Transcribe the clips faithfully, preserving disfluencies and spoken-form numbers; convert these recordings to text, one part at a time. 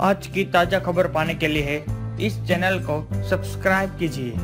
आज की ताजा खबर पाने के लिए इस चैनल को सब्सक्राइब कीजिए।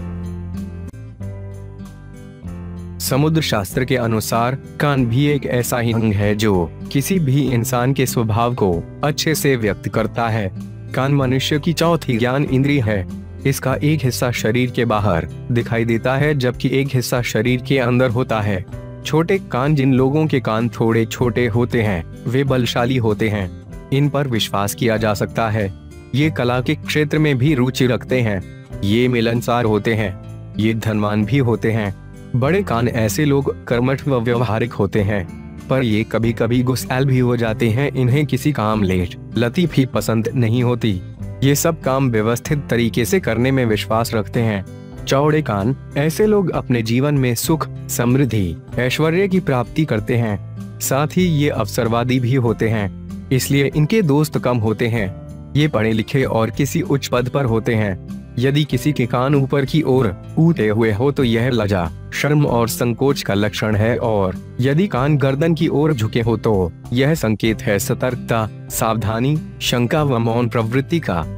समुद्र शास्त्र के अनुसार कान भी एक ऐसा ही अंग है जो किसी भी इंसान के स्वभाव को अच्छे से व्यक्त करता है। कान मनुष्य की चौथी ज्ञान इंद्रिय है। इसका एक हिस्सा शरीर के बाहर दिखाई देता है जबकि एक हिस्सा शरीर के अंदर होता है। छोटे कान, जिन लोगों के कान थोड़े छोटे होते हैं वे बलशाली होते हैं। इन पर विश्वास किया जा सकता है। ये कला के क्षेत्र में भी रुचि रखते हैं। ये मिलनसार होते हैं। ये धनवान भी होते हैं। बड़े कान ऐसे लोग कर्मठ व व्यवहारिक होते हैं, पर ये कभी कभी गुस्सैल भी हो जाते हैं। इन्हें किसी काम लेट लतीफी पसंद नहीं होती। ये सब काम व्यवस्थित तरीके से करने में विश्वास रखते हैं। चौड़े कान ऐसे लोग अपने जीवन में सुख, समृद्धि, ऐश्वर्य की प्राप्ति करते हैं। साथ ही ये अवसरवादी भी होते हैं, इसलिए इनके दोस्त कम होते हैं। ये पढ़े लिखे और किसी उच्च पद पर होते हैं। यदि किसी के कान ऊपर की ओर उठे हुए हो तो यह लज्जा, शर्म और संकोच का लक्षण है, और यदि कान गर्दन की ओर झुके हो तो यह संकेत है सतर्कता, सावधानी, शंका व मौन प्रवृत्ति का।